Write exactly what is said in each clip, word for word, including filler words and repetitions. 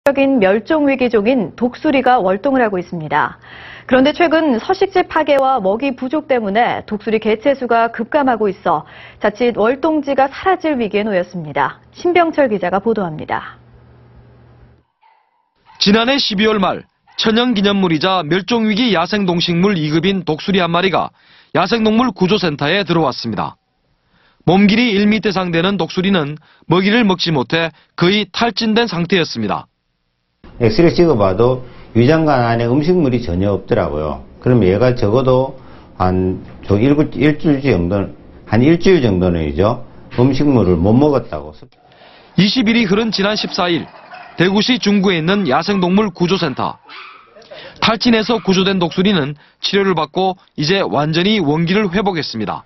적인 멸종 위기종인 독수리가 월동을 하고 있습니다. 그런데 최근 서식지 파괴와 먹이 부족 때문에 독수리 개체 수가 급감하고 있어 자칫 월동지가 사라질 위기에 놓였습니다. 신병철 기자가 보도합니다. 지난해 십이월 말 천연기념물이자 멸종위기 야생동식물 이 급인 독수리 한 마리가 야생동물 구조센터에 들어왔습니다. 몸길이 일 미터 이상 되는 독수리는 먹이를 먹지 못해 거의 탈진된 상태였습니다. 엑스레이 찍어봐도 위장관 안에 음식물이 전혀 없더라고요. 그럼 얘가 적어도 한 일주일 정도, 한 일주일 정도는이죠. 음식물을 못 먹었다고. 이십 일이 흐른 지난 십사 일, 대구시 중구에 있는 야생동물 구조센터. 탈진해서 구조된 독수리는 치료를 받고 이제 완전히 원기를 회복했습니다.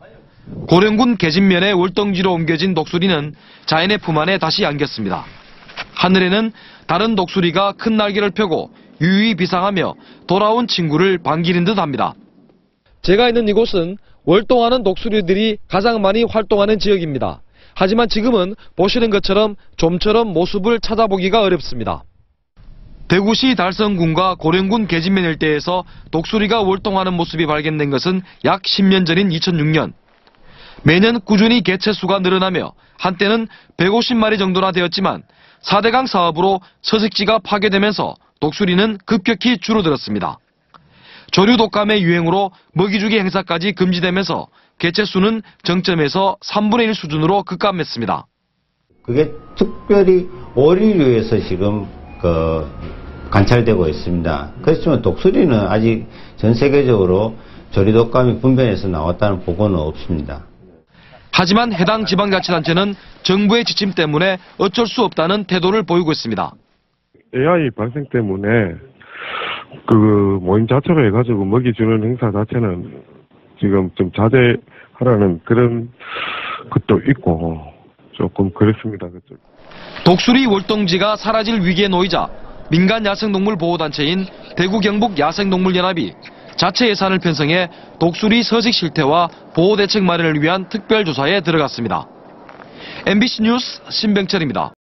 고령군 계진면의 월동지로 옮겨진 독수리는 자연의 품 안에 다시 안겼습니다. 하늘에는 다른 독수리가 큰 날개를 펴고 유유히 비상하며 돌아온 친구를 반기는 듯합니다. 제가 있는 이곳은 월동하는 독수리들이 가장 많이 활동하는 지역입니다. 하지만 지금은 보시는 것처럼 좀처럼 모습을 찾아보기가 어렵습니다. 대구시 달성군과 고령군 계진면 일대에서 독수리가 월동하는 모습이 발견된 것은 약 십 년 전인 이천육 년. 매년 꾸준히 개체 수가 늘어나며 한때는 백오십 마리 정도나 되었지만 사 대강 사업으로 서식지가 파괴되면서 독수리는 급격히 줄어들었습니다. 조류 독감의 유행으로 먹이주기 행사까지 금지되면서 개체 수는 정점에서 삼분의 일 수준으로 급감했습니다. 그게 특별히 오리류에서 지금 그 관찰되고 있습니다. 그렇지만 독수리는 아직 전 세계적으로 조류 독감이 분변해서 나왔다는 보고는 없습니다. 하지만 해당 지방자치단체는 정부의 지침 때문에 어쩔 수 없다는 태도를 보이고 있습니다. 에이아이 발생 때문에 그 모임 자체로 해가지고 먹이 주는 행사 자체는 지금 좀 자제하라는 그런 것도 있고 조금 그렇습니다. 그쪽. 독수리 월동지가 사라질 위기에 놓이자 민간 야생동물 보호단체인 대구 경북 야생동물연합이 자체 예산을 편성해 독수리 서식 실태와 보호 대책 마련을 위한 특별조사에 들어갔습니다. 엠비씨 뉴스 신병철입니다.